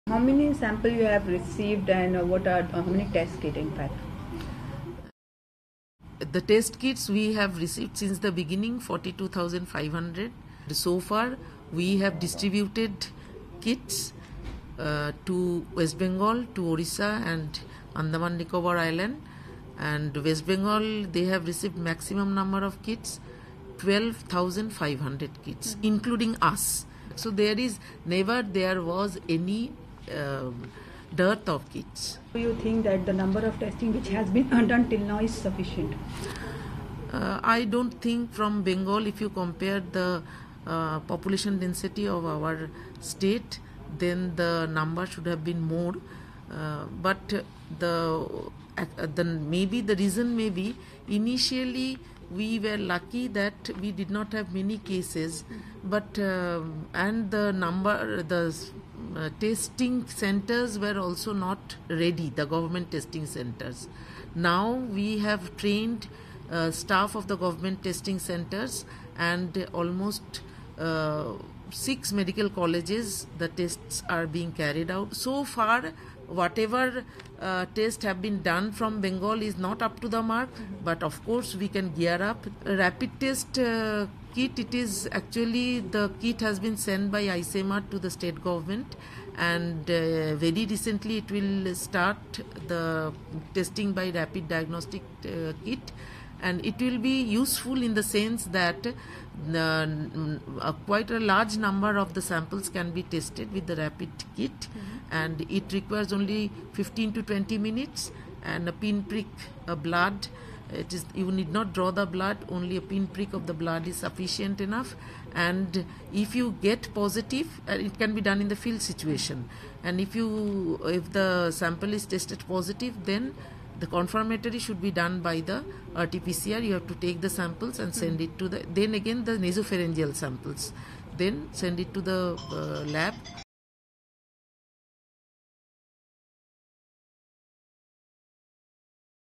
How many sample you have received and what are how many test kit in fact? The test kits we have received since the beginning 42,500. So far we have distributed kits to West Bengal, to Orissa and Andaman Nicobar Island. And West Bengal, they have received maximum number of kits, 12,500 kits, including us. So there was any dearth of kits. Do you think that the number of testing which has been done till now is sufficient? I don't think from Bengal, if you compare the population density of our state, then the number should have been more. But maybe the reason may be initially we were lucky that we did not have many cases, but and the testing centers were also not ready, the government testing centers. Now we have trained staff of the government testing centers, and almost 6 medical colleges the tests are being carried out. So far whatever tests have been done from Bengal is not up to the mark, but of course we can gear up. Rapid test kit, it is actually, the kit has been sent by ICMR to the state government, and very recently it will start the testing by rapid diagnostic kit, and it will be useful in the sense that quite a large number of the samples can be tested with the rapid kit, and it requires only 15 to 20 minutes, and a pinprick blood. You need not draw the blood, only a pinprick of the blood is sufficient enough. And if you get positive, it can be done in the field situation, and if the sample is tested positive, then the confirmatory should be done by the RT-PCR. You have to take the samples and send it to then again the nasopharyngeal samples, then send it to the lab